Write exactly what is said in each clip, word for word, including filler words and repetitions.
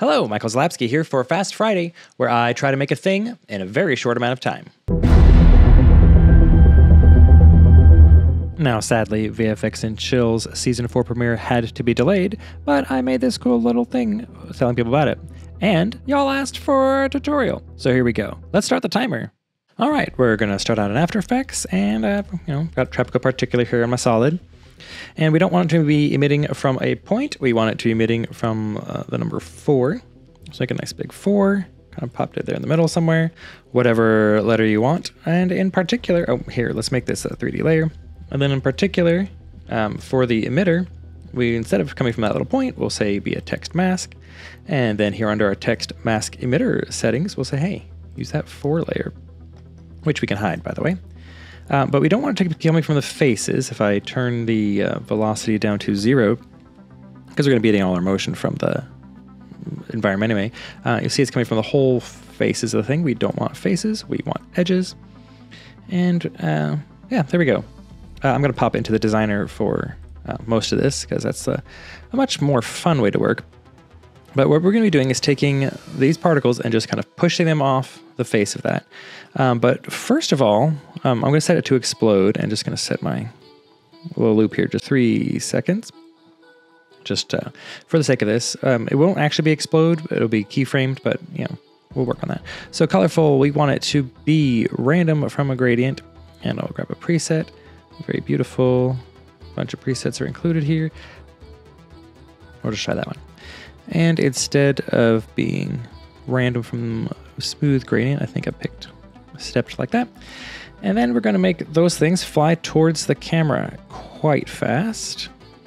Hello, Michael Zlapski here for Fast Friday, where I try to make a thing in a very short amount of time. Now, sadly, V F X and Chill's Season four premiere had to be delayed, but I made this cool little thing telling people about it. And y'all asked for a tutorial, so here we go. Let's start the timer. All right, we're gonna start out in After Effects, and uh, you know, got Trapcode Particular here on my solid. And we don't want it to be emitting from a point, we want it to be emitting from uh, the number four. So make a nice big four, kind of popped it there in the middle somewhere, whatever letter you want. And in particular, oh, here, let's make this a three D layer. And then in particular, um, for the emitter, we, instead of coming from that little point, we'll say be a text mask. And then here under our text mask emitter settings, we'll say, hey, use that four layer, which we can hide, by the way. Uh, but we don't want it to be coming from the faces. If I turn the uh, velocity down to zero, because we're going to be getting all our motion from the environment anyway, uh, you'll see it's coming from the whole faces of the thing. We don't want faces, we want edges. And uh, yeah, there we go. Uh, I'm going to pop into the designer for uh, most of this, because that's a, a much more fun way to work. But what we're going to be doing is taking these particles and just kind of pushing them off the face of that. Um, but first of all, um, I'm going to set it to explode, and just going to set my little loop here to three seconds. Just uh, for the sake of this. Um, it won't actually be explode, it'll be keyframed, but you know, we'll work on that. So colorful, we want it to be random from a gradient, and I'll grab a preset. Very beautiful. A bunch of presets are included here. We'll just try that one. And instead of being random from smooth gradient, I think I picked stepped like that. And then we're going to make those things fly towards the camera quite fast.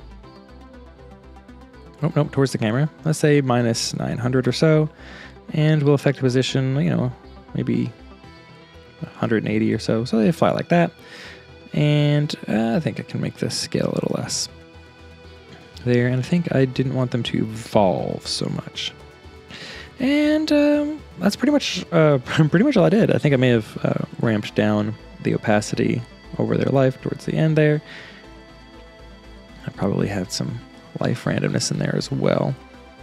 Nope, nope, towards the camera. Let's say minus nine hundred or so. And we'll affect position, you know, maybe one hundred eighty or so. So they fly like that. And uh, I think I can make this scale a little less. There, and I think I didn't want them to evolve so much. And um, that's pretty much uh, pretty much all I did. I think I may have uh, ramped down the opacity over their life towards the end there. I probably had some life randomness in there as well.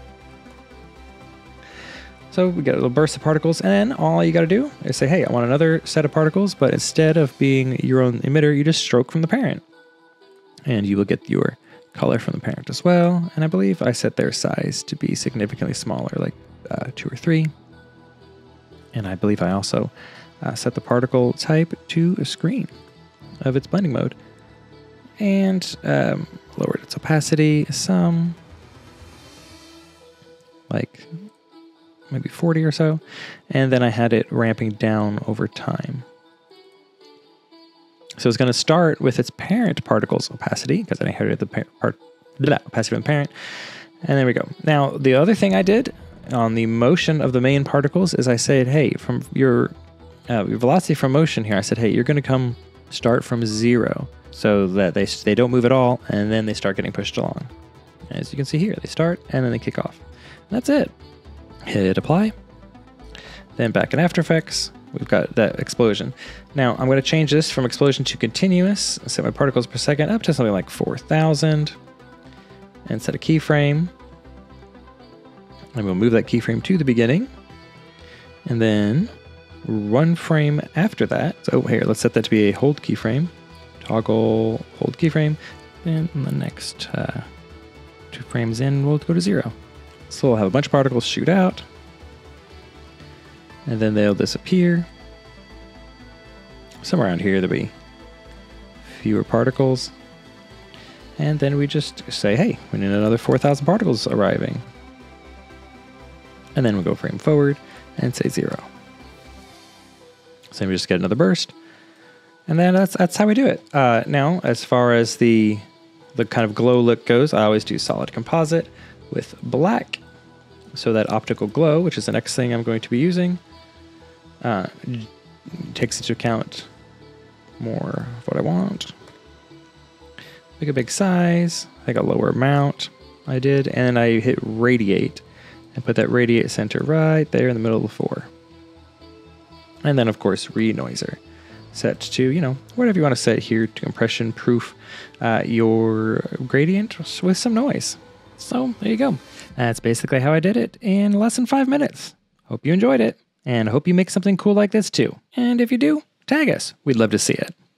So we got a little burst of particles, and then all you got to do is say, hey, I want another set of particles, but instead of being your own emitter, you just stroke from the parent. And you will get your color from the parent as well. And I believe I set their size to be significantly smaller, like uh, two or three. And I believe I also uh, set the particle type to a screen of its blending mode. And um, lowered its opacity some, like maybe forty or so. And then I had it ramping down over time. So it's going to start with its parent particles opacity, because I inherited the par part blah, opacity from the parent. And there we go. Now, the other thing I did on the motion of the main particles is I said, hey, from your, uh, your velocity from motion here, I said, hey, you're going to come start from zero, so that they, they don't move at all, and then they start getting pushed along. As you can see here, they start, and then they kick off. And that's it. Hit apply. Then back in After Effects, we've got that explosion. Now, I'm going to change this from explosion to continuous, set my particles per second up to something like four thousand, and set a keyframe. And we'll move that keyframe to the beginning, and then one frame after that. So here, let's set that to be a hold keyframe. Toggle hold keyframe, and the next uh, two frames in, we'll go to zero. So we'll have a bunch of particles shoot out, and then they'll disappear. Somewhere around here, there'll be fewer particles. And then we just say, hey, we need another four thousand particles arriving. And then we'll go frame forward and say zero. So we just get another burst. And then that's, that's how we do it. Uh, now, as far as the, the kind of glow look goes, I always do solid composite with black. So that optical glow, which is the next thing I'm going to be using, uh, takes into account more of what I want. Make a big size, like a lower amount I did, and I hit radiate and put that radiate center right there in the middle of the four. And then of course re-noiser, set to, you know, whatever you want to set here to compression proof uh, your gradient with some noise. So there you go. That's basically how I did it in less than five minutes. Hope you enjoyed it, and hope you make something cool like this too. And if you do, tag us. We'd love to see it.